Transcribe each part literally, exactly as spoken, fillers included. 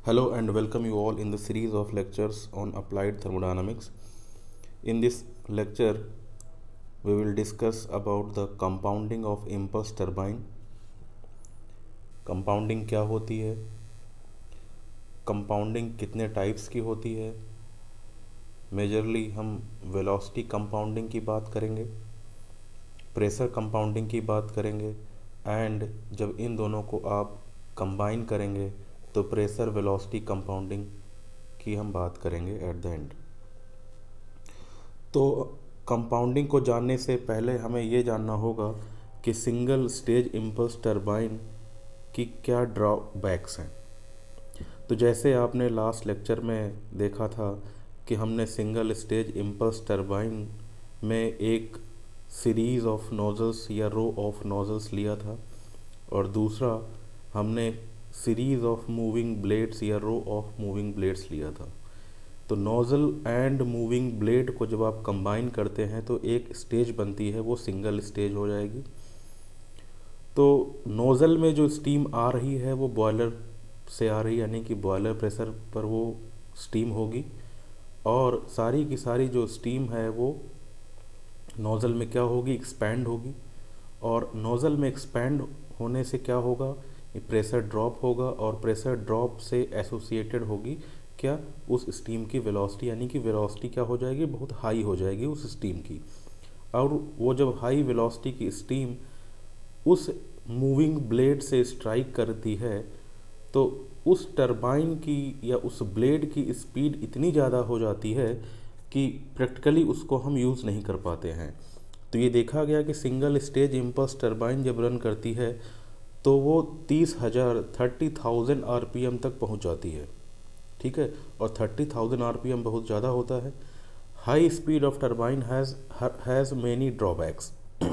Hello and welcome you all in the series of lectures on applied thermodynamics. In this lecture, we will discuss about the compounding of impulse turbine. Compounding क्या होती है, compounding कितने types की होती है, majorly हम velocity compounding की बात करेंगे, प्रेशर कंपाउंडिंग की बात करेंगे एंड जब इन दोनों को आप कंबाइन करेंगे तो प्रेशर वेलोसिटी कंपाउंडिंग की हम बात करेंगे एट द एंड। तो कंपाउंडिंग को जानने से पहले हमें ये जानना होगा कि सिंगल स्टेज इम्पल्स टरबाइन की क्या ड्रॉबैक्स हैं। तो जैसे आपने लास्ट लेक्चर में देखा था कि हमने सिंगल स्टेज इम्पल्स टरबाइन में एक सीरीज़ ऑफ नोजल्स या रो ऑफ नोजल्स लिया था और दूसरा हमने सीरीज़ ऑफ मूविंग ब्लेड्स या रो ऑफ मूविंग ब्लेड्स लिया था। तो नोज़ल एंड मूविंग ब्लेड को जब आप कंबाइन करते हैं तो एक स्टेज बनती है, वो सिंगल स्टेज हो जाएगी। तो नोज़ल में जो स्टीम आ रही है वो बॉयलर से आ रही है, यानी कि बॉयलर प्रेशर पर वो स्टीम होगी और सारी की सारी जो स्टीम है वो नोज़ल में क्या होगी, एक्सपैंड होगी। और नोज़ल में एक्सपैंड होने से क्या होगा, प्रेशर ड्रॉप होगा और प्रेशर ड्रॉप से एसोसिएटेड होगी क्या, उस स्टीम की वेलोसिटी, यानी कि वेलोसिटी क्या हो जाएगी, बहुत हाई हो जाएगी उस स्टीम की। और वो जब हाई वेलोसिटी की स्टीम उस मूविंग ब्लेड से स्ट्राइक करती है तो उस टरबाइन की या उस ब्लेड की स्पीड इतनी ज़्यादा हो जाती है कि प्रैक्टिकली उसको हम यूज़ नहीं कर पाते हैं। तो ये देखा गया कि सिंगल स्टेज इम्पल्स टरबाइन जब रन करती है तो वो तीस हज़ार thirty thousand R P M तक पहुंच जाती है, ठीक है। और thirty thousand R P M बहुत ज़्यादा होता है। High speed of turbine has has many drawbacks.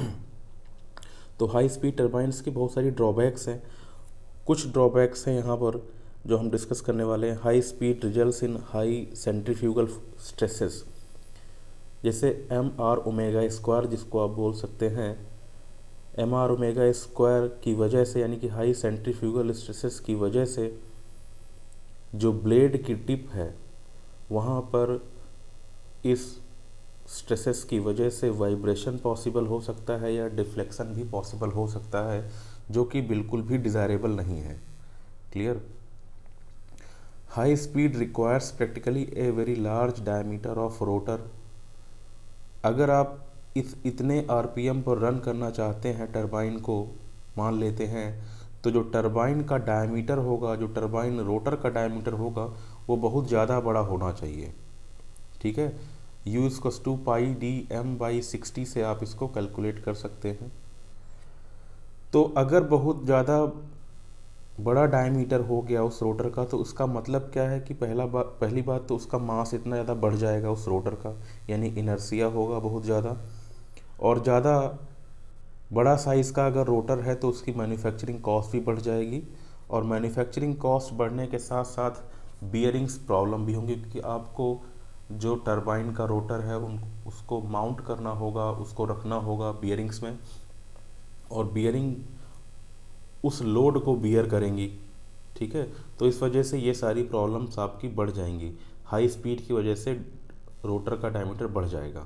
तो हाई स्पीड टरबाइंस की बहुत सारी ड्रॉबैक्स हैं। कुछ ड्रॉबैक्स हैं यहाँ पर जो हम डिस्कस करने वाले हैं। High speed results in high centrifugal stresses, जैसे एम आर ओमेगा स्क्वायर जिसको आप बोल सकते हैं। एम आर ओमेगा स्क्वायर की वजह से, यानी कि हाई सेंट्रीफ्यूगल स्ट्रेसेस की वजह से जो ब्लेड की टिप है वहाँ पर इस स्ट्रेसेस की वजह से वाइब्रेशन पॉसिबल हो सकता है या डिफ्लेक्शन भी पॉसिबल हो सकता है, जो कि बिल्कुल भी डिज़ायरेबल नहीं है। Clear. High speed requires practically a very large diameter of rotor. अगर आप इस इतने आरपीएम पर रन करना चाहते हैं टरबाइन को, मान लेते हैं, तो जो टरबाइन का डायमीटर होगा, जो टरबाइन रोटर का डायमीटर होगा वो बहुत ज़्यादा बड़ा होना चाहिए, ठीक है। U equals to pi D M by sixty से आप इसको कैलकुलेट कर सकते हैं। तो अगर बहुत ज़्यादा बड़ा डायमीटर हो गया उस रोटर का तो उसका मतलब क्या है कि पहला बा, पहली बात तो उसका मास इतना ज़्यादा बढ़ जाएगा उस रोटर का, यानी इनर्शिया होगा बहुत ज़्यादा। और ज़्यादा बड़ा साइज़ का अगर रोटर है तो उसकी मैन्युफैक्चरिंग कॉस्ट भी बढ़ जाएगी और मैन्युफैक्चरिंग कॉस्ट बढ़ने के साथ साथ बियरिंग्स प्रॉब्लम भी होंगी, क्योंकि आपको जो टरबाइन का रोटर है उन उसको माउंट करना होगा, उसको रखना होगा बियरिंग्स में, और बियरिंग उस लोड को बियर करेंगी, ठीक है। तो इस वजह से ये सारी प्रॉब्लम्स आपकी बढ़ जाएंगी। हाई स्पीड की वजह से रोटर का डायमीटर बढ़ जाएगा,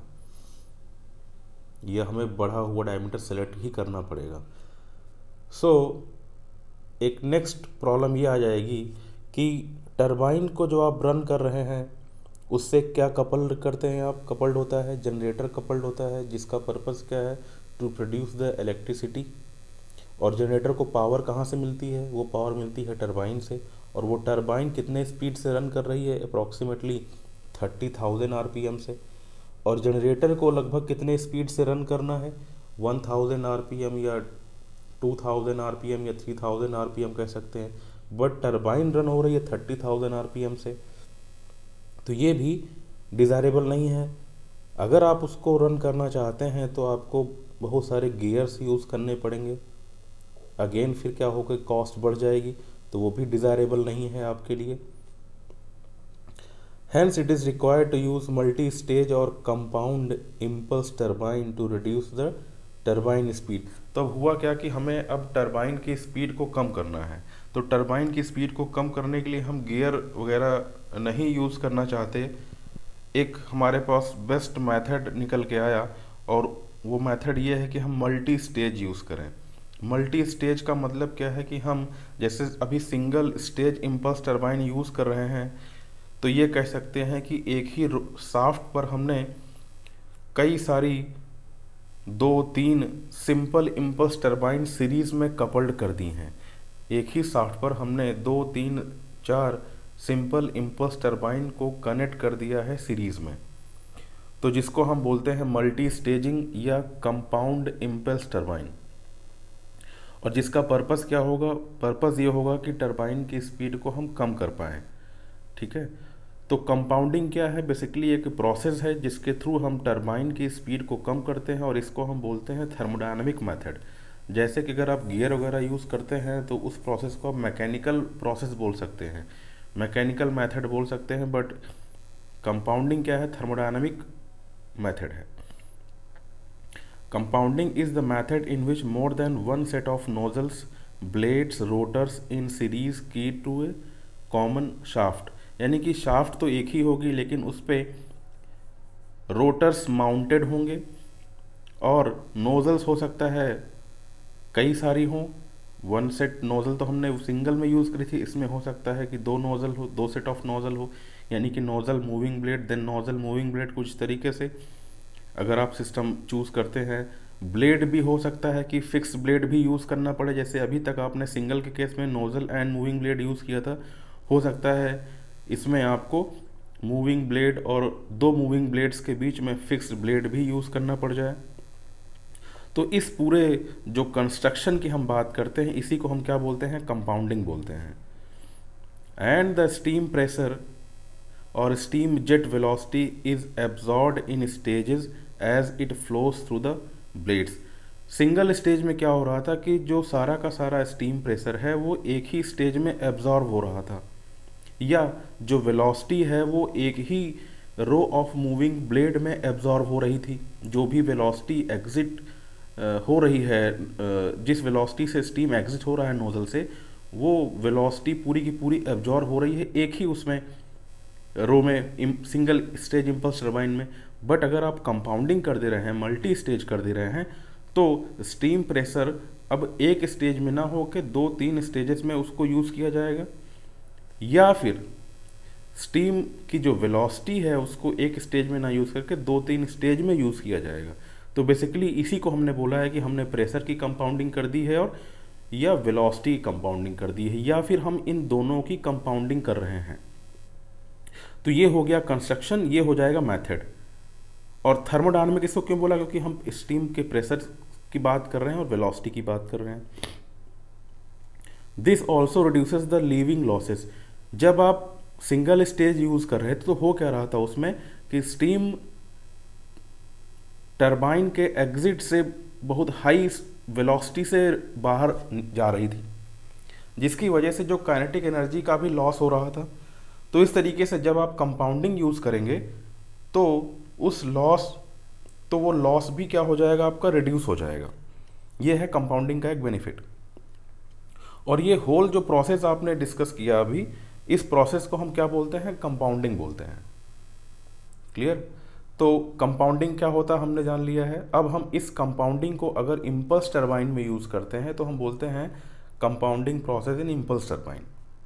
यह हमें बढ़ा हुआ डायमीटर सेलेक्ट ही करना पड़ेगा। सो so, एक नेक्स्ट प्रॉब्लम ये आ जाएगी कि टरबाइन को जो आप रन कर रहे हैं उससे क्या कपल्ड करते हैं आप, कपल्ड होता है, जनरेटर कपल्ड होता है, जिसका पर्पस क्या है, टू प्रोड्यूस द इलेक्ट्रिसिटी। और जनरेटर को पावर कहाँ से मिलती है, वो पावर मिलती है टरबाइन से। और वो टरबाइन कितने स्पीड से रन कर रही है, approximately thirty thousand R P M से। और जनरेटर को लगभग कितने स्पीड से रन करना है, one thousand R P M या two thousand R P M या three thousand R P M कह सकते हैं। बट टरबाइन रन हो रही है thirty thousand R P M से, तो ये भी डिज़ायरेबल नहीं है। अगर आप उसको रन करना चाहते हैं तो आपको बहुत सारे गियर्स यूज़ करने पड़ेंगे। अगेन फिर क्या होगा, कॉस्ट बढ़ जाएगी, तो वो भी डिज़ायरेबल नहीं है आपके लिए। Hence it is required to use multi-stage or compound impulse turbine to reduce the turbine speed। तो अब हुआ क्या कि हमें अब टरबाइन की स्पीड को कम करना है। तो टरबाइन की स्पीड को कम करने के लिए हम गियर वगैरह नहीं यूज़ करना चाहते। एक हमारे पास बेस्ट मेथड निकल के आया और वो मेथड ये है कि हम मल्टी स्टेज यूज़ करें। मल्टी स्टेज का मतलब क्या है कि हम जैसे अभी single stage impulse turbine use कर रहे हैं, तो ये कह सकते हैं कि एक ही शाफ्ट पर हमने कई सारी दो तीन सिंपल इम्पल्स टरबाइन सीरीज में कपल्ड कर दी हैं। एक ही शाफ्ट पर हमने दो तीन चार सिंपल इम्पल्स टरबाइन को कनेक्ट कर दिया है सीरीज में, तो जिसको हम बोलते हैं मल्टी स्टेजिंग या कंपाउंड इम्पल्स टरबाइन। और जिसका पर्पस क्या होगा, पर्पस ये होगा कि टरबाइन की स्पीड को हम कम कर पाएँ। ठीक है, तो कंपाउंडिंग क्या है, बेसिकली एक प्रोसेस है जिसके थ्रू हम टरबाइन की स्पीड को कम करते हैं और इसको हम बोलते हैं थर्मोडायनामिक मेथड। जैसे कि अगर आप गियर वगैरह यूज़ करते हैं तो उस प्रोसेस को आप मैकेनिकल प्रोसेस बोल सकते हैं, मैकेनिकल मेथड बोल सकते हैं, बट कंपाउंडिंग क्या है, थर्मोडायनामिक मेथड है। Compounding is the method in which more than one set of nozzles, blades, rotors in series keyed to a common shaft. यानी कि शाफ्ट तो एक ही होगी लेकिन उस पर रोटर्स माउंटेड होंगे और नोजल्स हो सकता है कई सारी हों। वन सेट नोजल तो हमने सिंगल में यूज़ करी थी, इसमें हो सकता है कि दो नोजल हो, दो सेट ऑफ नोजल हो, यानी कि nozzle moving blade then nozzle moving blade, कुछ तरीके से अगर आप सिस्टम चूज़ करते हैं। ब्लेड भी हो सकता है कि फिक्स ब्लेड भी यूज़ करना पड़े, जैसे अभी तक आपने सिंगल के केस में nozzle and moving blade use किया था, हो सकता है इसमें आपको मूविंग ब्लेड और दो मूविंग ब्लेड्स के बीच में फिक्स्ड ब्लेड भी यूज़ करना पड़ जाए। तो इस पूरे जो कंस्ट्रक्शन की हम बात करते हैं इसी को हम क्या बोलते हैं, कंपाउंडिंग बोलते हैं। एंड द स्टीम प्रेशर और steam jet velocity is absorbed in stages as it flows through the blades. Single stage में क्या हो रहा था कि जो सारा का सारा स्टीम प्रेशर है वो एक ही स्टेज में एब्जॉर्ब हो रहा था, या जो वेलोसिटी है वो एक ही रो ऑफ मूविंग ब्लेड में एब्जॉर्ब हो रही थी। जो भी वेलोसिटी एग्जिट हो रही है, जिस वेलोसिटी से स्टीम एग्जिट हो रहा है नोजल से, वो वेलोसिटी पूरी की पूरी एब्जॉर्ब हो रही है एक ही उसमें रो में, सिंगल स्टेज इम्पल्स टरबाइन में। बट अगर आप कंपाउंडिंग कर दे रहे हैं, मल्टी स्टेज कर दे रहे हैं, तो स्टीम प्रेशर अब एक स्टेज में ना हो के दो तीन स्टेजेस में उसको यूज़ किया जाएगा, या फिर स्टीम की जो वेलोसिटी है उसको एक स्टेज में ना यूज़ करके दो तीन स्टेज में यूज़ किया जाएगा। तो बेसिकली इसी को हमने बोला है कि हमने प्रेशर की कंपाउंडिंग कर दी है और या वेलोसिटी की कंपाउंडिंग कर दी है, या फिर हम इन दोनों की कंपाउंडिंग कर रहे हैं। तो ये हो गया कंस्ट्रक्शन, ये हो जाएगा मेथड। और थर्मोडायनामिक इसको क्यों बोला, क्योंकि हम स्टीम के प्रेशर की बात कर रहे हैं और वेलोसिटी की बात कर रहे हैं। This also reduces the leaving losses. जब आप सिंगल स्टेज यूज कर रहे थे तो हो क्या रहा था उसमें कि स्टीम टरबाइन के एग्जिट से बहुत हाई वेलोसिटी से बाहर जा रही थी, जिसकी वजह से जो काइनेटिक एनर्जी का भी लॉस हो रहा था। तो इस तरीके से जब आप कंपाउंडिंग यूज़ करेंगे तो उस लॉस तो वो लॉस भी क्या हो जाएगा, आपका रिड्यूस हो जाएगा। ये है कंपाउंडिंग का एक बेनिफिट। और ये होल जो प्रोसेस आपने डिस्कस किया अभी, इस प्रोसेस को हम क्या बोलते हैं, कंपाउंडिंग बोलते हैं। क्लियर? तो कंपाउंडिंग क्या होता है हमने जान लिया है। अब हम इस कंपाउंडिंग को अगर इम्पल्स टरबाइन में यूज़ करते हैं तो हम बोलते हैं compounding process in impulse turbine.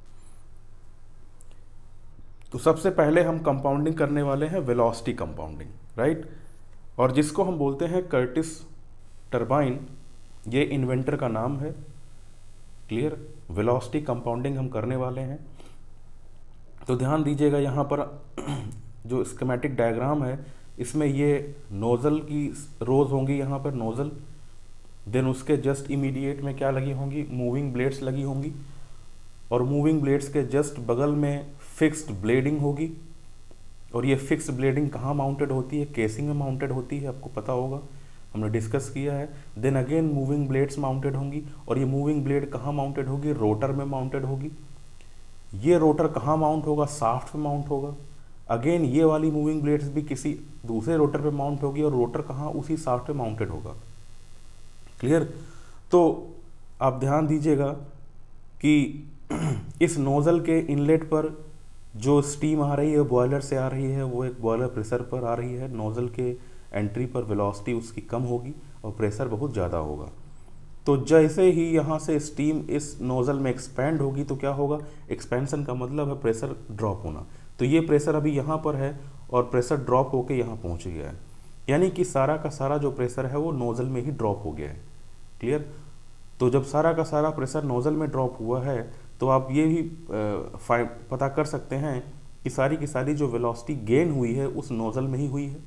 तो सबसे पहले हम कंपाउंडिंग करने वाले हैं वेलोसिटी कंपाउंडिंग, राइट, और जिसको हम बोलते हैं कर्टिस टरबाइन। ये इन्वेंटर का नाम है। क्लियर? वेलोसिटी कंपाउंडिंग हम करने वाले हैं। तो ध्यान दीजिएगा यहाँ पर जो स्कीमेटिक डायग्राम है इसमें ये नोज़ल की रोज होंगी, यहाँ पर नोज़ल, देन उसके जस्ट इमीडिएट में क्या लगी होंगी, मूविंग ब्लेड्स लगी होंगी, और मूविंग ब्लेड्स के जस्ट बगल में फिक्स्ड ब्लेडिंग होगी। और ये फिक्स्ड ब्लेडिंग कहाँ माउंटेड होती है, केसिंग में माउंटेड होती है, आपको पता होगा, हमने डिस्कस किया है। Then again moving blades mounted होंगी, और ये मूविंग ब्लेड कहाँ माउंटेड होगी, रोटर में माउंटेड होगी। ये रोटर कहाँ माउंट होगा, शाफ्ट में माउंट होगा। अगेन ये वाली मूविंग ब्लेड्स भी किसी दूसरे रोटर पे माउंट होगी, और रोटर कहाँ, उसी शाफ्ट पे माउंटेड होगा। क्लियर? तो आप ध्यान दीजिएगा कि इस नोज़ल के इनलेट पर जो स्टीम आ रही है बॉयलर से आ रही है, वो एक बॉयलर प्रेशर पर आ रही है। नोज़ल के एंट्री पर वेलोसिटी उसकी कम होगी और प्रेशर बहुत ज़्यादा होगा। तो जैसे ही यहाँ से स्टीम इस नोज़ल में एक्सपैंड होगी तो क्या होगा, एक्सपेंशन का मतलब है प्रेशर ड्रॉप होना। तो ये प्रेशर अभी यहाँ पर है और प्रेशर ड्रॉप होकर यहाँ पहुँच गया है, यानी कि सारा का सारा जो प्रेशर है वो नोज़ल में ही ड्रॉप हो गया है। क्लियर। तो जब सारा का सारा प्रेशर नोज़ल में ड्रॉप हुआ है तो आप ये भी पता कर सकते हैं कि सारी की सारी जो वेलोसिटी गेन हुई है उस नोज़ल में ही हुई है।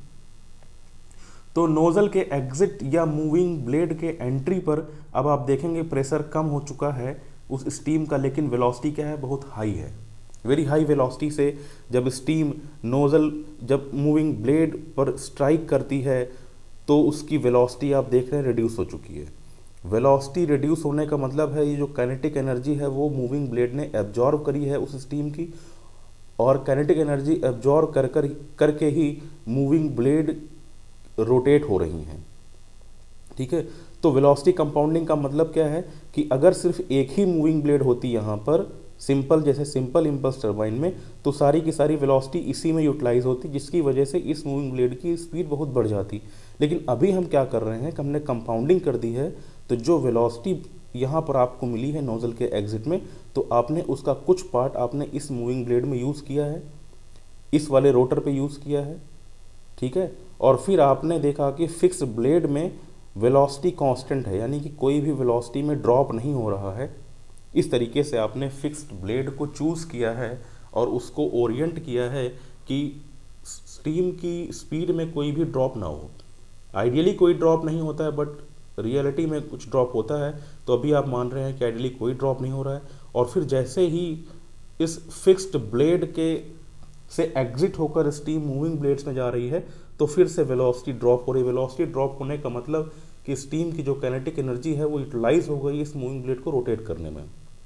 तो नोज़ल के एग्जिट या मूविंग ब्लेड के एंट्री पर अब आप देखेंगे प्रेशर कम हो चुका है उस स्टीम का, लेकिन वेलोसिटी क्या है, बहुत हाई है। वेरी हाई वेलोसिटी से जब स्टीम नोज़ल जब मूविंग ब्लेड पर स्ट्राइक करती है तो उसकी वेलोसिटी आप देख रहे हैं रिड्यूस हो चुकी है। वेलोसिटी रिड्यूस होने का मतलब है ये जो काइनेटिक एनर्जी है वो मूविंग ब्लेड ने एब्जॉर्व करी है उस स्टीम की, और काइनेटिक एनर्जी एब्जॉर्व कर कर करके ही मूविंग ब्लेड रोटेट हो रही हैं। ठीक है। तो वेलोसिटी कंपाउंडिंग का मतलब क्या है कि अगर सिर्फ एक ही मूविंग ब्लेड होती यहाँ पर सिंपल, जैसे सिंपल इम्पल्स टरबाइन में, तो सारी की सारी वेलोसिटी इसी में यूटिलाइज होती, जिसकी वजह से इस मूविंग ब्लेड की स्पीड बहुत बढ़ जाती। लेकिन अभी हम क्या कर रहे हैं कि हमने कंपाउंडिंग कर दी है, तो जो वेलोसिटी यहाँ पर आपको मिली है नोज़ल के एग्जिट में, तो आपने उसका कुछ पार्ट आपने इस मूविंग ब्लेड में यूज़ किया है, इस वाले रोटर पे यूज़ किया है। ठीक है। और फिर आपने देखा कि फिक्स ब्लेड में वेलोसिटी कांस्टेंट है, यानी कि कोई भी वेलोसिटी में ड्रॉप नहीं हो रहा है। इस तरीके से आपने फिक्स्ड ब्लेड को चूज़ किया है और उसको ओरिएंट किया है कि स्टीम की स्पीड में कोई भी ड्रॉप ना हो। आइडियली कोई ड्रॉप नहीं होता है, बट रियलिटी में कुछ ड्रॉप होता है। तो अभी आप मान रहे हैं कि आइडियली कोई ड्रॉप नहीं हो रहा है, और फिर जैसे ही इस फिक्स्ड ब्लेड के से एग्जिट होकर स्टीम मूविंग ब्लेड्स में जा रही है तो फिर से वेलोसिटी ड्रॉप हो रही है। वेलोसिटी ड्रॉप होने का मतलब कि स्टीम की जो काइनेटिक एनर्जी है वो यूटिलाइज हो गई इस मूविंग ब्लेड को रोटेट करने में,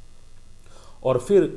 और फिर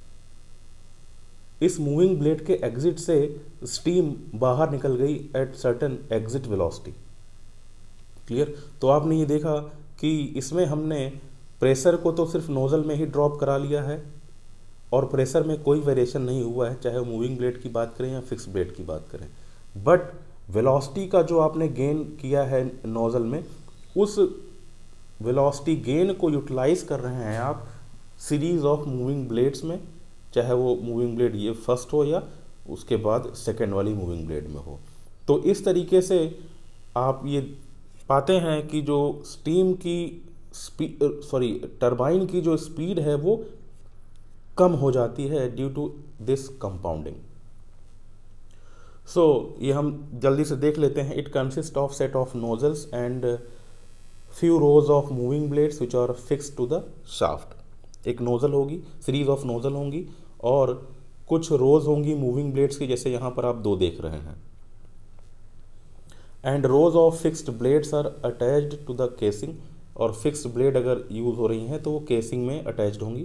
इस मूविंग ब्लेड के एग्जिट से स्टीम बाहर निकल गई at certain exit velocity. Clear. तो आपने ये देखा कि इसमें हमने प्रेशर को तो सिर्फ नोज़ल में ही ड्रॉप करा लिया है और प्रेशर में कोई वेरिएशन नहीं हुआ है, चाहे मूविंग ब्लेड की बात करें या फिक्स ब्लेड की बात करें। बट वेलोसिटी का जो आपने गेन किया है नोज़ल में, उस वेलोसिटी गेन को यूटिलाइज कर रहे हैं आप सीरीज ऑफ मूविंग ब्लेड्स में, चाहे वो मूविंग ब्लेड ये फर्स्ट हो या उसके बाद सेकेंड वाली मूविंग ब्लेड में हो। तो इस तरीके से आप ये पाते हैं कि जो स्टीम की स्पीड सॉरी टरबाइन की जो स्पीड है वो कम हो जाती है due to this compounding. So ये हम जल्दी से देख लेते हैं। It consist of set of nozzles and few rows of moving blades which are fixed to the shaft. एक नोजल होगी, सीरीज ऑफ नोजल होंगी और कुछ रोज होंगी मूविंग ब्लेड्स की, जैसे यहाँ पर आप दो देख रहे हैं। And rows of fixed blades are attached to the casing, और फिक्स्ड ब्लेड अगर यूज हो रही हैं तो वो केसिंग में अटैच्ड होंगी।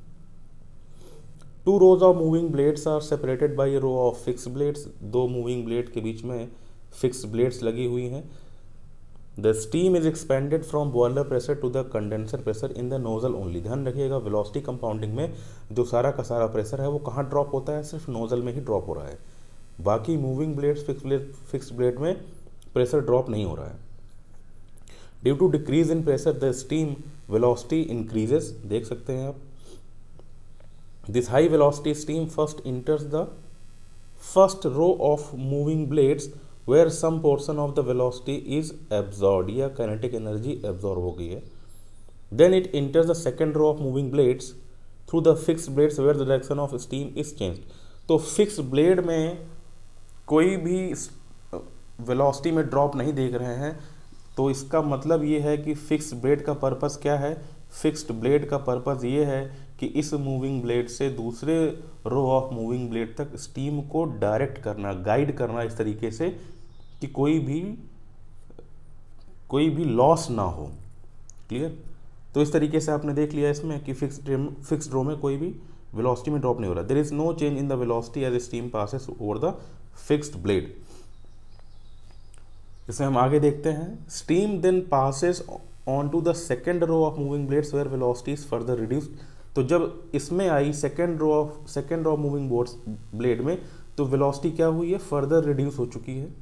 Two rows of moving blades are separated by row of fix blades, दो मूविंग ब्लेड के बीच में फिक्स ब्लेड्स लगी हुई हैं। The steam is expanded from boiler pressure to the condenser pressure in the nozzle only. ध्यान रखिएगा, velocity compounding में जो सारा का सारा प्रेशर है वो कहाँ ड्रॉप होता है, सिर्फ नोजल में ही ड्रॉप हो रहा है। बाकी moving blades fix blade fix blade में प्रेशर ड्रॉप नहीं हो रहा है। Due to decrease in pressure the steam velocity increases, देख सकते हैं आप। This high velocity steam first enters the first row of moving blades where some portion of the velocity is absorbed, या kinetic energy absorb हो गई है। Then it enters the second row of moving blades through the fixed blades where the direction of steam is changed। तो fixed blade में कोई भी velocity में drop नहीं देख रहे हैं, तो इसका मतलब ये है कि fixed blade का पर्पस क्या है। फिक्स्ड ब्लेड का पर्पस ये है कि इस मूविंग ब्लेड से दूसरे रो ऑफ मूविंग ब्लेड तक स्टीम को डायरेक्ट करना, गाइड करना इस तरीके से कि कोई भी कोई भी लॉस ना हो। क्लियर। तो इस तरीके से आपने देख लिया इसमें कि फिक्स्ड फिक्स्ड रो में कोई भी वेलोसिटी में ड्रॉप नहीं हो रहा। There is no change in the velocity as steam passes over the fixed blade. इसे हम आगे देखते हैं। Steam then passes on to the second row of moving blades where velocity is further reduced। तो जब इसमें आई second row of second row moving boards blade में, तो वेलोसिटी क्या हुई है, फर्दर रिड्यूस हो चुकी है।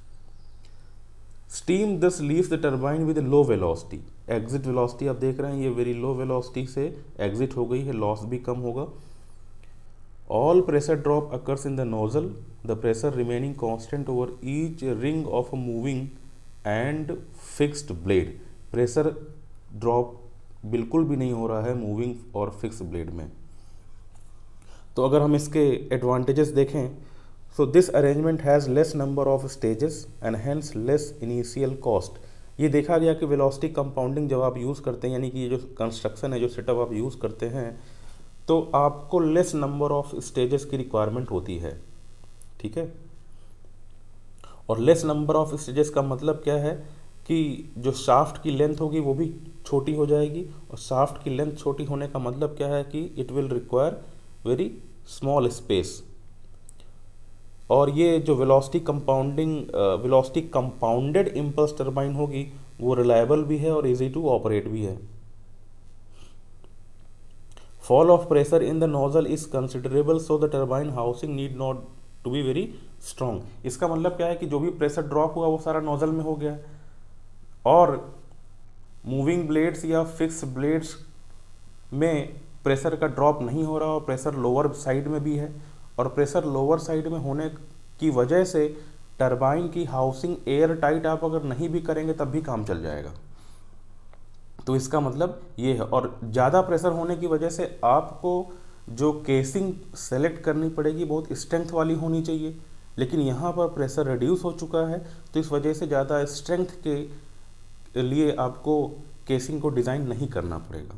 Steam thus leaves the turbine with low velocity, exit velocity आप देख रहे हैं ये वेरी लो वेलोसिटी से एग्जिट हो गई है, लॉस भी कम होगा। All pressure drop occurs in the nozzle, the pressure remaining constant over each ring of a moving and fixed blade. Pressure drop बिल्कुल भी नहीं हो रहा है मूविंग और फिक्स ब्लेड में। तो अगर हम इसके एडवांटेजेस देखें, so this arrangement has less number of stages and hence less initial cost. ये देखा गया कि वेलोसिटी कंपाउंडिंग जब आप यूज़ करते हैं, यानी कि ये जो कंस्ट्रक्शन है, जो सेटअप आप यूज़ करते हैं, तो आपको लेस नंबर ऑफ स्टेजेस की रिक्वायरमेंट होती है, ठीक है। और लेस नंबर ऑफ स्टेजेस का मतलब क्या है कि जो शाफ्ट की लेंथ होगी वो भी छोटी हो जाएगी, और शाफ्ट की लेंथ छोटी होने का मतलब क्या है कि it will require very small space. और ये जो velocity compounding velocity compounded impulse turbine होगी वो रिलायबल भी है और इजी टू ऑपरेट भी है। Fall of pressure in the nozzle is considerable, so the turbine housing need not to be very strong. इसका मतलब क्या है कि जो भी प्रेशर ड्रॉप हुआ वो सारा नोजल में हो गया, और मूविंग ब्लेड्स या फिक्स ब्लेड्स में प्रेशर का ड्रॉप नहीं हो रहा, और प्रेशर लोअर साइड में भी है, और प्रेशर लोअर साइड में होने की वजह से टरबाइन की हाउसिंग एयर टाइट आप अगर नहीं भी करेंगे तब भी काम चल जाएगा। तो इसका मतलब ये है। और ज़्यादा प्रेशर होने की वजह से आपको जो केसिंग सेलेक्ट करनी पड़ेगी बहुत स्ट्रेंथ वाली होनी चाहिए, लेकिन यहाँ पर प्रेशर रिड्यूस हो चुका है, तो इस वजह से ज़्यादा स्ट्रेंथ के लिए आपको केसिंग को डिज़ाइन नहीं करना पड़ेगा।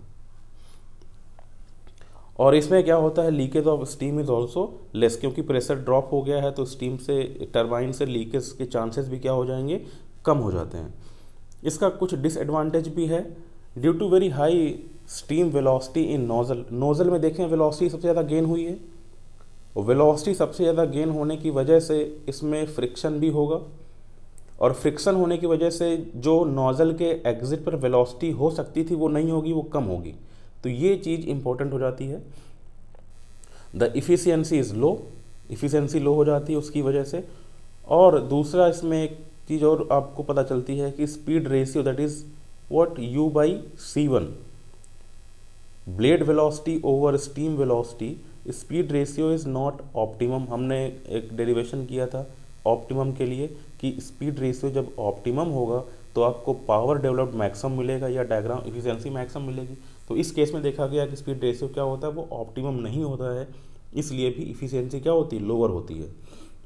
और इसमें क्या होता है, leakage of steam is also less, क्योंकि प्रेशर ड्रॉप हो गया है तो स्टीम से टरबाइन से लीकेज के चांसेस भी क्या हो जाएंगे, कम हो जाते हैं। इसका कुछ डिसएडवांटेज भी है, due to very high steam velocity in nozzle. Nozzle में देखें वेलोसिटी सबसे ज़्यादा गेन हुई है, और वेलोसिटी सबसे ज़्यादा गेन होने की वजह से इसमें फ्रिक्शन भी होगा, और फ्रिक्शन होने की वजह से जो नोजल के एग्जिट पर वेलोसिटी हो सकती थी वो नहीं होगी, वो कम होगी। तो ये चीज़ इंपॉर्टेंट हो जाती है। The efficiency is low, efficiency low हो जाती है उसकी वजह से। और दूसरा इसमें एक चीज़ और आपको पता चलती है कि speed ratio, that is what U by C one, blade velocity over steam velocity, speed ratio is not optimum. हमने एक डेरिवेशन किया था ऑप्टिमम के लिए कि स्पीड रेशियो जब ऑप्टिमम होगा तो आपको पावर डेवलप्ड मैक्सिमम मिलेगा या डायग्राम इफिशियंसी मैक्सिमम मिलेगी। तो इस केस में देखा गया कि स्पीड रेशियो क्या होता है, वो ऑप्टिमम नहीं होता है, इसलिए भी इफिशियंसी क्या होती है, लोअर होती है।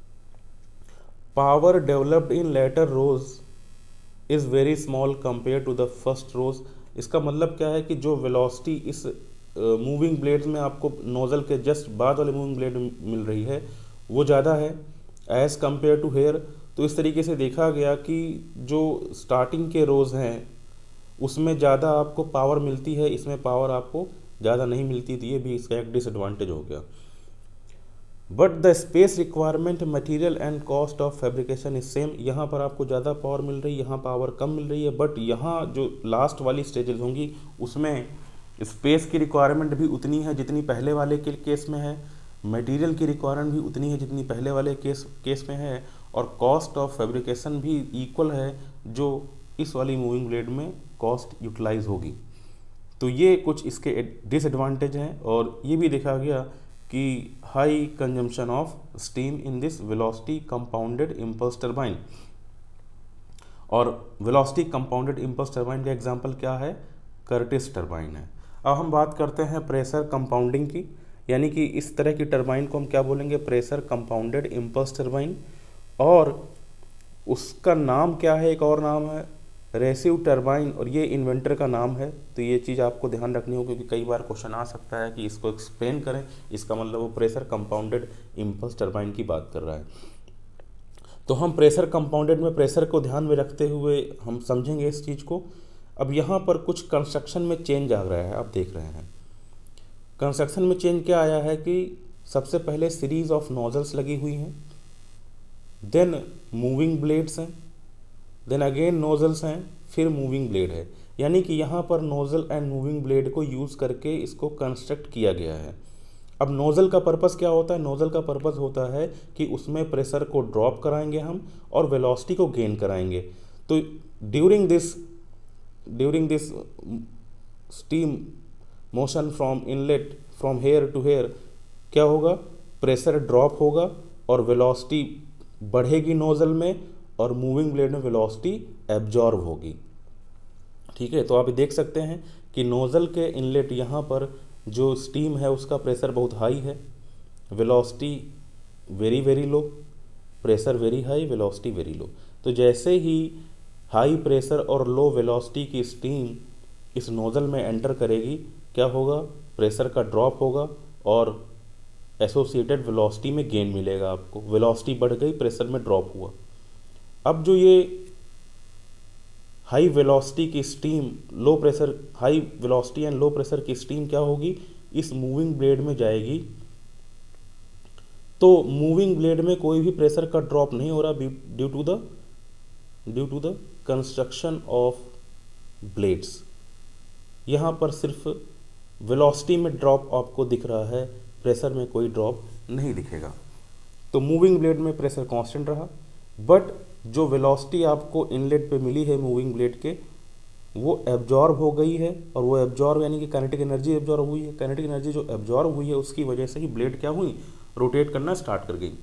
Power developed in later rows is very small compare to the first rows. इसका मतलब क्या है कि जो वेलोसिटी इस मूविंग uh, ब्लेड्स में आपको नोजल के जस्ट बाद वाले मूविंग ब्लेड मिल रही है वो ज़्यादा है एज़ कंपेयर टू हेयर। तो इस तरीके से देखा गया कि जो स्टार्टिंग के रोज़ हैं उसमें ज़्यादा आपको पावर मिलती है, इसमें पावर आपको ज़्यादा नहीं मिलती थी, ये भी इसका एक डिसएडवांटेज हो गया। But the space requirement, material and cost of fabrication is same. यहाँ पर आपको ज़्यादा पावर मिल रही है, यहाँ पावर कम मिल रही है, बट यहाँ जो लास्ट वाली स्टेजेस होंगी उसमें स्पेस की रिक्वायरमेंट भी उतनी है जितनी पहले वाले के केस में है, मटेरियल की रिक्वायरमेंट भी उतनी है जितनी पहले वाले केस केस में है, और कॉस्ट ऑफ फैब्रिकेशन भी इक्वल है जो इस वाली मूविंग ब्लेड में कॉस्ट यूटिलाइज होगी। तो ये कुछ इसके डिसएडवांटेज हैं। और ये भी देखा गया कि high consumption of steam in this velocity compounded impulse turbine. और वेलोसिटी कंपाउंडेड इम्पल्स टरबाइन का एग्जांपल क्या है, कर्टिस टरबाइन है। अब हम बात करते हैं प्रेशर कंपाउंडिंग की, यानी कि इस तरह की टरबाइन को हम क्या बोलेंगे, प्रेशर कंपाउंडेड इम्पल्स टरबाइन। और उसका नाम क्या है, एक और नाम है रेसिव टरबाइन, और ये इन्वेंटर का नाम है। तो ये चीज़ आपको ध्यान रखनी होगी क्योंकि कई बार क्वेश्चन आ सकता है कि इसको एक्सप्लेन करें, इसका मतलब वो प्रेशर कंपाउंडेड इम्पल्स टरबाइन की बात कर रहा है। तो हम प्रेशर कंपाउंडेड में प्रेशर को ध्यान में रखते हुए हम समझेंगे इस चीज़ को। अब यहाँ पर कुछ कंस्ट्रक्शन में चेंज आ रहा है, आप देख रहे हैं कंस्ट्रक्शन में चेंज क्या आया है कि सबसे पहले सीरीज ऑफ नोजल्स लगी हुई हैं, देन मूविंग ब्लेड्स हैं, देन अगेन नोजल्स हैं, फिर मूविंग ब्लेड है। यानी कि यहाँ पर नोज़ल एंड मूविंग ब्लेड को यूज़ करके इसको कंस्ट्रक्ट किया गया है। अब नोज़ल का पर्पस क्या होता है? नोज़ल का पर्पस होता है कि उसमें प्रेशर को ड्रॉप कराएंगे हम और वेलोसिटी को गेन कराएंगे। तो during this during this steam motion from inlet from here to here क्या होगा? प्रेशर ड्रॉप होगा और वेलोसिटी बढ़ेगी नोज़ल में और मूविंग ब्लेड में वेलोसिटी एब्जॉर्ब होगी। ठीक है, तो आप देख सकते हैं कि नोज़ल के इनलेट यहाँ पर जो स्टीम है उसका प्रेशर बहुत हाई है, velocity very very low, pressure very high, velocity very low. तो जैसे ही हाई प्रेशर और लो वेलोसिटी की स्टीम इस नोज़ल में एंटर करेगी, क्या होगा? प्रेशर का ड्रॉप होगा और एसोसिएटेड वेलोसिटी में गेन मिलेगा आपको। वेलोसिटी बढ़ गई, प्रेशर में ड्रॉप हुआ। अब जो ये हाई वेलोसिटी की steam low pressure high velocity and low pressure की स्टीम क्या होगी? इस मूविंग ब्लेड में जाएगी। तो मूविंग ब्लेड में कोई भी प्रेशर का ड्रॉप नहीं हो रहा due to the due to the construction of blades. यहाँ पर सिर्फ वेलोसिटी में ड्रॉप आपको दिख रहा है, प्रेशर में कोई ड्रॉप नहीं दिखेगा। तो मूविंग ब्लेड में प्रेशर कांस्टेंट रहा, बट जो वेलोसिटी आपको इनलेट पे मिली है मूविंग ब्लेड के, वो एब्जॉर्ब हो गई है। और वो एब्जॉर्ब यानी कि काइनेटिक एनर्जी एब्जॉर्ब हुई है। काइनेटिक एनर्जी जो एब्जॉर्ब हुई है उसकी वजह से ही ब्लेड क्या हुई? रोटेट करना स्टार्ट कर गई।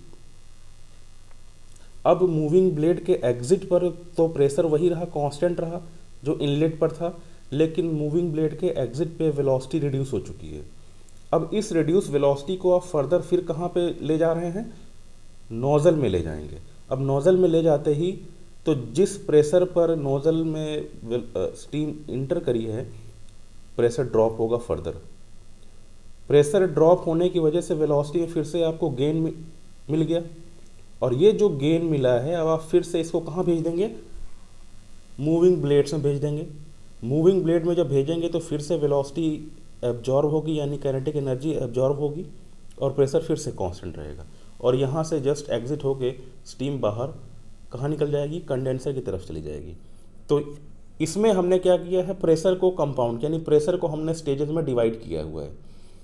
अब मूविंग ब्लेड के एग्जिट पर तो प्रेशर वही रहा, कांस्टेंट रहा जो इनलेट पर था, लेकिन मूविंग ब्लेड के एग्जिट पे वेलोसिटी रिड्यूस हो चुकी है। अब इस रिड्यूस वेलोसिटी को आप फर्दर फिर कहाँ पे ले जा रहे हैं? नोज़ल में ले जाएंगे। अब नोज़ल में ले जाते ही तो जिस प्रेशर पर नोज़ल में स्टीम इंटर करी है, प्रेशर ड्रॉप होगा फर्दर। प्रेशर ड्रॉप होने की वजह से वेलोसिटी में फिर से आपको गेन मिल गया, और ये जो गेन मिला है अब आप फिर से इसको कहाँ भेज देंगे? मूविंग ब्लेड्स में भेज देंगे। मूविंग ब्लेड में जब भेजेंगे तो फिर से वेलोसिटी एब्जॉर्ब होगी, यानी काइनेटिक एनर्जी एब्जॉर्ब होगी और प्रेशर फिर से कांस्टेंट रहेगा। और यहाँ से जस्ट एग्जिट होके स्टीम बाहर कहाँ निकल जाएगी? कंडेंसर की तरफ चली जाएगी। तो इसमें हमने क्या किया है? प्रेशर को कंपाउंड यानी प्रेशर को हमने स्टेजेस में डिवाइड किया हुआ है।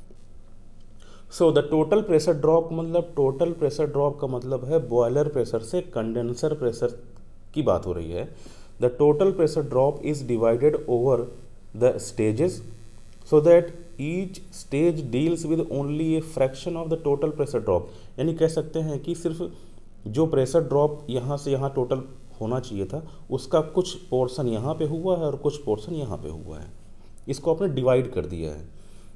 So the total pressure drop मतलब टोटल प्रेशर ड्रॉप का मतलब है बॉयलर प्रेशर से कंडेंसर प्रेशर की बात हो रही है। The total pressure drop is divided over the stages so that each stage deals with only a fraction of the total pressure drop. यानी कह सकते हैं कि सिर्फ जो प्रेशर ड्रॉप यहाँ से यहाँ टोटल होना चाहिए था उसका कुछ पोर्शन यहाँ पे हुआ है और कुछ पोर्शन यहाँ पे हुआ है। इसको आपने डिवाइड कर दिया है।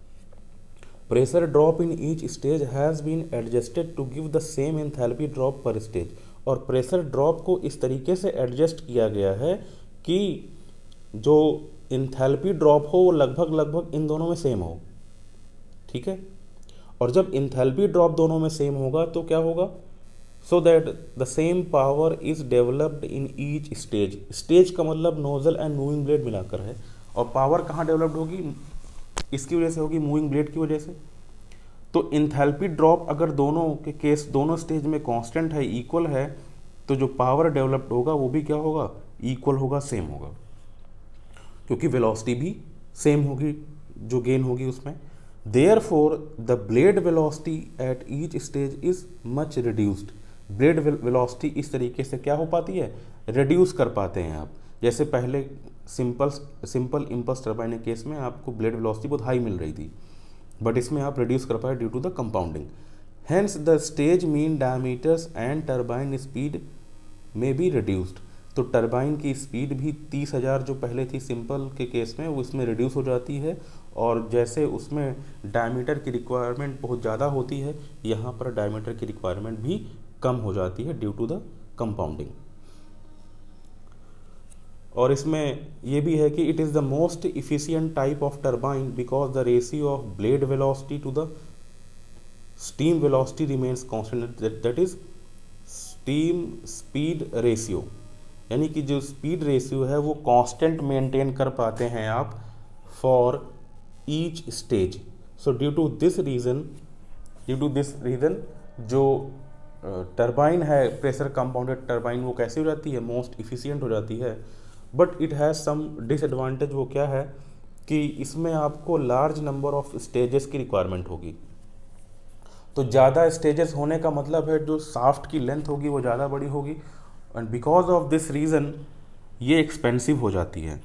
Pressure drop in each stage has been adjusted to give the same enthalpy drop per stage. और प्रेशर ड्रॉप को इस तरीके से एडजस्ट किया गया है कि जो एंथैल्पी ड्रॉप हो वो लगभग लगभग इन दोनों में सेम हो। ठीक है, और जब एंथैल्पी ड्रॉप दोनों में सेम होगा तो क्या होगा? So that the same power is developed in each stage. Stage का मतलब नोजल एंड मूविंग ब्लेड मिलाकर है, और पावर कहाँ डेवलप्ड होगी? इसकी वजह से होगी, मूविंग ब्लेड की वजह से। तो एंथैल्पी ड्रॉप अगर दोनों के केस दोनों स्टेज में कांस्टेंट है, इक्वल है, तो जो पावर डेवलप्ड होगा वो भी क्या होगा? इक्वल होगा, सेम होगा, क्योंकि वेलोसिटी भी सेम होगी जो गेन होगी उसमें। Therefore the blade velocity at each stage is much reduced. Blade velocity इस तरीके से क्या हो पाती है? रिड्यूस कर पाते हैं आप। जैसे पहले सिंपल सिंपल इम्पल्स टर्बाइन के केस में आपको ब्लेड वेलोसिटी बहुत हाई मिल रही थी, बट इसमें आप रिड्यूस कर पाए due to the compounding. Hence the stage mean diameters and turbine speed may be reduced. तो टर्बाइन की स्पीड भी तीस हज़ार जो पहले थी सिंपल के केस में, वो इसमें रिड्यूस हो जाती है। और जैसे उसमें डायमीटर की रिक्वायरमेंट बहुत ज़्यादा होती है, यहाँ पर डायमीटर की रिक्वायरमेंट भी कम हो जाती है ड्यू टू द कंपाउंडिंग। और इसमें यह भी है कि it is the most efficient type of turbine because the ratio of blade velocity to the steam velocity remains constant, that is steam speed ratio. यानी कि जो स्पीड रेशियो है वो कांस्टेंट मेंटेन कर पाते हैं आप for each stage. So due to this reason due to this reason जो टर्बाइन है, प्रेशर कंपाउंडेड टर्बाइन, वो कैसी हो जाती है? मोस्ट इफिशियंट हो जाती है but it has some disadvantage. वो क्या है कि इसमें आपको लार्ज नंबर ऑफ स्टेजेस की रिक्वायरमेंट होगी। तो ज़्यादा स्टेजेस होने का मतलब है जो शाफ्ट की लेंथ होगी वो ज़्यादा बड़ी होगी, and because of this reason ये एक्सपेंसिव हो जाती है।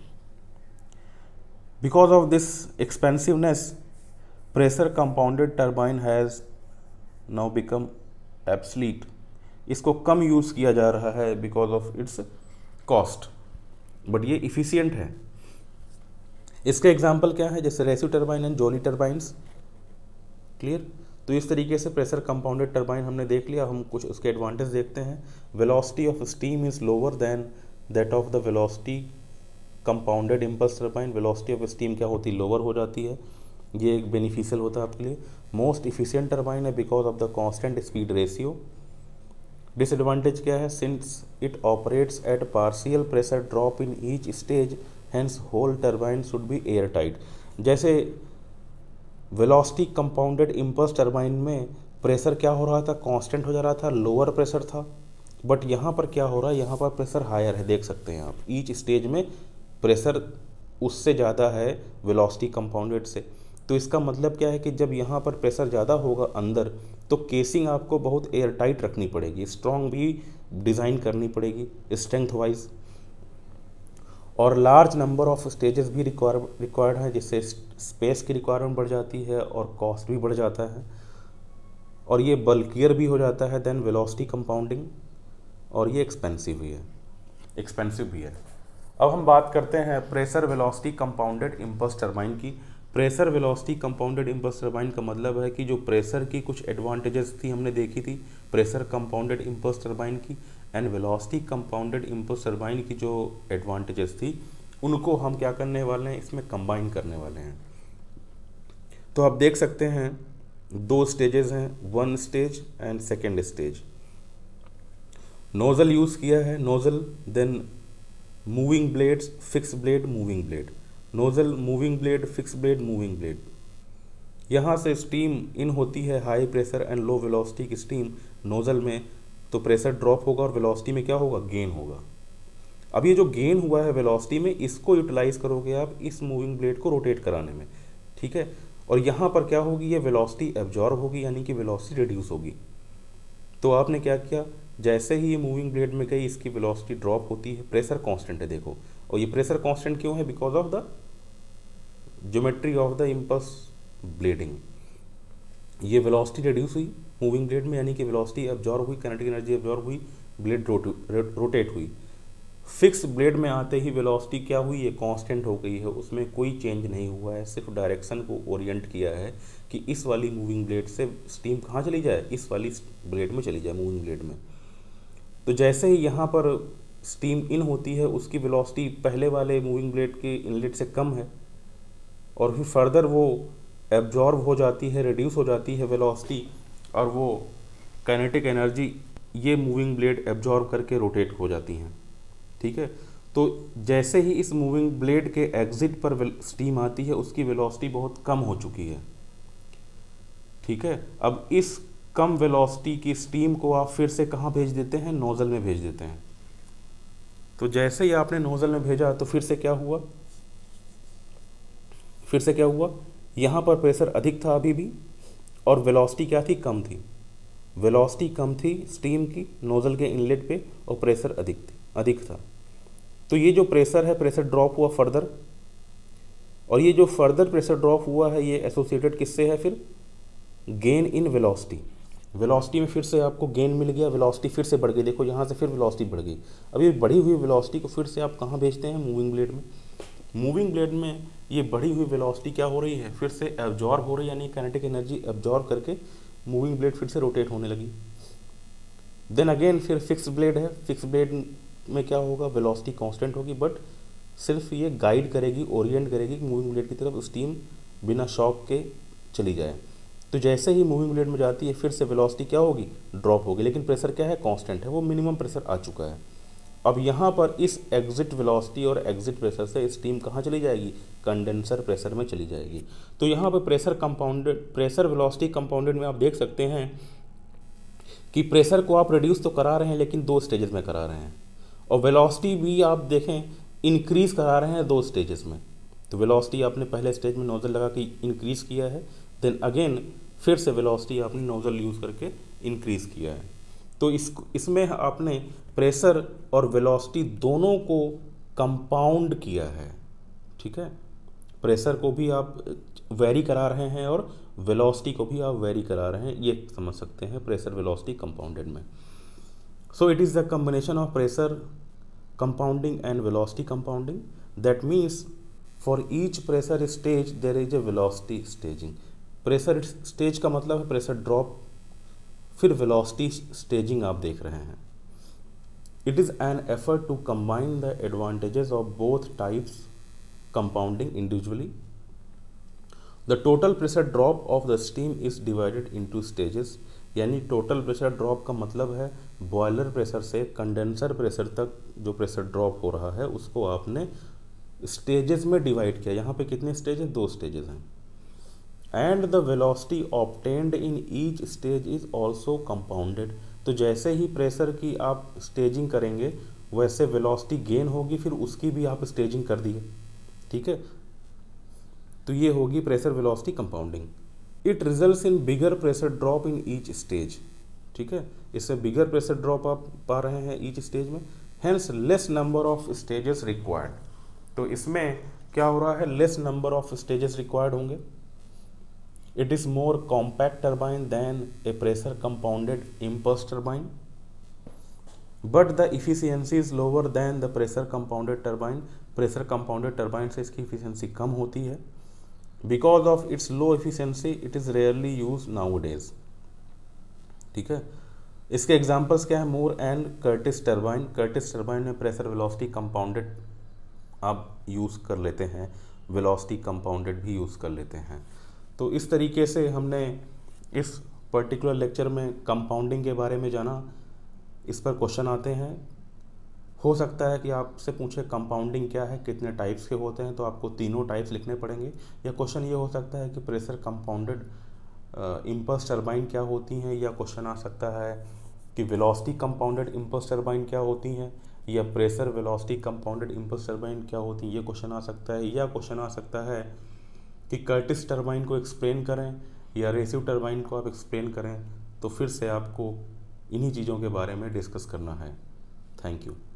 Because of this expensiveness pressure compounded turbine has now become obsolete. इसको कम यूज़ किया जा रहा है because of its cost, but ये इफ़िशियंट है। इसका एग्जांपल क्या है, जैसे रेसिव turbine and Zoelly turbines. Clear? तो इस तरीके से प्रेशर कंपाउंडेड टर्बाइन हमने देख लिया। हम कुछ उसके एडवांटेज देखते हैं। Velocity of steam is lower than that of the velocity compounded impulse turbine. Velocity of steam क्या होती है, लोअर हो जाती है। ये एक बेनिफिशियल होता है आपके लिए। मोस्ट इफिशियंट टर्बाइन है because of the constant speed ratio. Disadvantage क्या है, since it operates at partial pressure drop in each stage, hence whole turbine should be air tight. जैसे वेलोसिटी कंपाउंडेड इम्पल्स टर्बाइन में pressure क्या हो रहा था, constant हो जा रहा था, लोअर प्रेशर था। बट यहाँ पर क्या हो रहा है, यहाँ पर प्रेशर हायर है, देख सकते हैं आप। ईच स्टेज में प्रेशर उससे ज़्यादा है वेलोसिटी कंपाउंडेड से। तो इसका मतलब क्या है कि जब यहाँ पर प्रेशर ज़्यादा होगा अंदर, तो केसिंग आपको बहुत एयर टाइट रखनी पड़ेगी, स्ट्रॉन्ग भी डिज़ाइन करनी पड़ेगी स्ट्रेंथ वाइज, और लार्ज नंबर ऑफ स्टेजेस भी रिक्वायर रिक्वायर्ड है, जिससे स्पेस की रिक्वायरमेंट बढ़ जाती है और कॉस्ट भी बढ़ जाता है, और ये बल्कियर भी हो जाता है देन वेलोसिटी कंपाउंडिंग, और ये एक्सपेंसिव भी है एक्सपेंसिव भी है अब हम बात करते हैं pressure velocity compounded impulse turbine की। Pressure velocity compounded impulse turbine का मतलब है कि जो प्रेशर की कुछ एडवांटेजेस थी हमने देखी थी प्रेशर कंपाउंडेड इम्पल्स टर्बाइन की, and velocity compounded impulse turbine की जो एडवांटेजेस थी उनको हम क्या करने वाले हैं, इसमें कंबाइन करने वाले हैं। तो आप देख सकते हैं दो स्टेजेस हैं, one stage and second stage. Nozzle use किया है, nozzle, then moving blades, fix blade, moving blade. Nozzle, moving blade, fix blade, moving blade. यहाँ से स्टीम इन होती है high pressure and low velocity की स्टीम नोजल में, तो pressure drop होगा और वेलोसिटी में क्या होगा, गेन होगा। अब ये जो गेन हुआ है वेलोसिटी में, इसको यूटिलाइज करोगे आप इस मूविंग ब्लेड को रोटेट कराने में, ठीक है। और यहाँ पर क्या होगी, ये वेलोसिटी एब्जॉर्ब होगी, यानी कि वेलोसिटी रिड्यूस होगी। तो आपने क्या किया, जैसे ही ये मूविंग ब्लेड में गई इसकी वेलोसिटी ड्रॉप होती है, प्रेशर कांस्टेंट है देखो, और ये प्रेशर कांस्टेंट क्यों है, because of the geometry of the impulse blading. ये वेलोसिटी रिड्यूस हुई मूविंग ब्लेड में, यानी कि वेलोसिटी एब्जॉर्ब हुई, काइनेटिक एनर्जी एब्जॉर्ब हुई, ब्लेड रोटेट हुई। फिक्स ब्लेड में आते ही वेलोसिटी क्या हुई, ये कांस्टेंट हो गई है, उसमें कोई चेंज नहीं हुआ है, सिर्फ डायरेक्शन को ओरिएंट किया है कि इस वाली मूविंग ब्लेड से स्टीम कहाँ चली जाए, इस वाली ब्लेड में चली जाए, मूविंग ब्लेड में। तो जैसे ही यहाँ पर स्टीम इन होती है उसकी वेलोसिटी पहले वाले मूविंग ब्लेड के इनलेट से कम है, और फिर फर्दर वो एब्जॉर्ब हो जाती है, रिड्यूस हो जाती है वेलोसिटी, और वो काइनेटिक एनर्जी ये मूविंग ब्लेड एब्जॉर्ब करके रोटेट हो जाती हैं, ठीक है। तो जैसे ही इस मूविंग ब्लेड के एग्जिट पर स्टीम आती है उसकी वेलोसिटी बहुत कम हो चुकी है, ठीक है। अब इस कम वेलोसिटी की स्टीम को आप फिर से कहाँ भेज देते हैं, नोजल में भेज देते हैं। तो जैसे ही आपने नोजल में भेजा तो फिर से क्या हुआ, फिर से क्या हुआ, यहाँ पर प्रेशर अधिक था अभी भी, और वेलोसिटी क्या थी, कम थी। वेलोसिटी कम थी स्टीम की नोजल के इनलेट पे, और प्रेशर अधिक थी अधिक था। तो ये जो प्रेशर है, प्रेशर ड्रॉप हुआ फर्दर, और ये जो फर्दर प्रेशर ड्रॉप हुआ है ये एसोसिएटेड किससे है, फिर गेन इन वेलोसिटी। वेलोसिटी में फिर से आपको गेन मिल गया, वेलोसिटी फिर से बढ़ गई, देखो यहाँ से फिर वेलोसिटी बढ़ गई। अब ये बढ़ी हुई वेलोसिटी को फिर से आप कहाँ भेजते हैं, मूविंग ब्लेड में। मूविंग ब्लेड में ये बढ़ी हुई वेलोसिटी क्या हो रही है, फिर से एब्जॉर्ब हो रही है, यानी काइनेटिक एनर्जी एब्जॉर्ब करके मूविंग ब्लेड फिर से रोटेट होने लगी। देन अगेन फिर फिक्स ब्लेड है, फिक्स ब्लेड में क्या होगा, वेलोसिटी कांस्टेंट होगी, बट सिर्फ ये गाइड करेगी, ओरिएंट करेगी कि मूविंग ब्लेड की तरफ स्टीम बिना शॉक के चली जाए। तो जैसे ही मूविंग ब्लेड में जाती है फिर से वेलोसिटी क्या होगी, ड्रॉप होगी, लेकिन प्रेशर क्या है, कांस्टेंट है, वो मिनिमम प्रेशर आ चुका है। अब यहाँ पर इस एग्जिट वेलोसिटी और एग्जिट प्रेशर से स्टीम कहाँ चली जाएगी, कंडेंसर प्रेशर में चली जाएगी। तो यहाँ पर pressure compounded, pressure velocity compounded में आप देख सकते हैं कि प्रेशर को आप रिड्यूस तो करा रहे हैं, लेकिन दो स्टेजेस में करा रहे हैं, और वेलोसिटी भी आप देखें इंक्रीज करा रहे हैं दो स्टेजेस में। तो वेलोसिटी आपने पहले स्टेज में नोजल लगा के इंक्रीज किया है, देन अगेन फिर से वेलोसिटी आपने नोजल यूज़ करके इंक्रीज किया है। तो इस इसमें आपने प्रेशर और वेलोसिटी दोनों को कंपाउंड किया है, ठीक है। प्रेशर को भी आप वेरी करा रहे हैं और वेलोसिटी को भी आप वेरी करा रहे हैं, ये समझ सकते हैं प्रेशर वेलोसिटी कंपाउंडेड में। So it is the combination of pressure compounding and velocity compounding. That means for each pressure stage there is a velocity staging. pressure stage का मतलब है pressure drop, फिर velocity staging आप देख रहे हैं। It is an effort to combine the advantages of both types compounding individually. The total pressure drop of the steam is divided into stages. यानी total pressure drop का मतलब है boiler pressure से condenser pressure तक जो pressure drop हो रहा है उसको आपने स्टेजेस में डिवाइड किया। यहाँ पे कितने स्टेज हैं? दो स्टेजेस हैं। And the velocity obtained in each stage is also compounded. तो जैसे ही प्रेशर की आप स्टेजिंग करेंगे वैसे वेलोसिटी गेन होगी, फिर उसकी भी आप स्टेजिंग कर दिए, ठीक है। तो ये होगी pressure velocity compounding. It results in bigger pressure drop in each stage, ठीक है। इससे बिगर प्रेशर ड्रॉप आप पा रहे हैं ईच स्टेज में, hence less number of stages required. तो इसमें क्या हो रहा है? Less number of stages required होंगे। It is more compact turbine than a pressure compounded impulse turbine, but the efficiency is lower than the pressure compounded turbine. Pressure compounded turbine से इसकी efficiency कम होती है। Because of its low efficiency, it is rarely used nowadays, ठीक है। इसके examples क्या है? Moore and Curtis turbine. Curtis turbine में प्रेशर वेलोसिटी कंपाउंडेड आप यूज़ कर लेते हैं, वेलोसिटी कंपाउंडेड भी यूज़ कर लेते हैं। तो इस तरीके से हमने इस पर्टिकुलर लेक्चर में कंपाउंडिंग के बारे में जाना। इस पर क्वेश्चन आते हैं, हो सकता है कि आपसे पूछे कंपाउंडिंग क्या है, कितने टाइप्स के होते हैं, तो आपको तीनों टाइप्स लिखने पड़ेंगे। या क्वेश्चन ये हो सकता है कि प्रेशर कंपाउंडेड इम्पल्स टर्बाइन क्या होती हैं, या क्वेश्चन आ सकता है कि वेलोसिटी कंपाउंडेड इम्पल्स टर्बाइन क्या होती हैं, या pressure velocity compounded impulse turbine क्या होती हैं, ये क्वेश्चन आ सकता है। या क्वेश्चन आ सकता है कि कर्टिस टर्बाइन को एक्सप्लेन करें या रेसिव टर्बाइन को आप एक्सप्लेन करें। तो फिर से आपको इन्हीं चीज़ों के बारे में डिस्कस करना है। Thank you.